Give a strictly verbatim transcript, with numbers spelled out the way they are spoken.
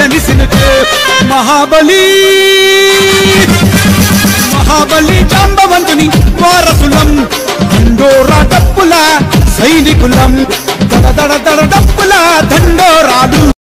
చల్లని సినుకు మహాబలి మహాబలి జాంబవంతుని వారసులం దండోరా డప్పుల సైనికులం దడ దడ దడ డప్పుల దండోరాలు